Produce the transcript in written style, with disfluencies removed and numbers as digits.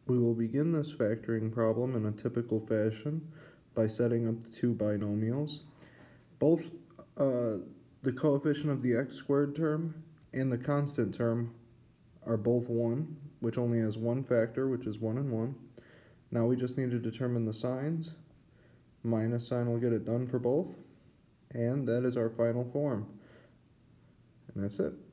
We will begin this factoring problem in a typical fashion by setting up the two binomials. Both the coefficient of the x squared term and the constant term are both 1, which only has one factor, which is 1 and 1. Now we just need to determine the signs. Minus sign will get it done for both. And that is our final form. And that's it.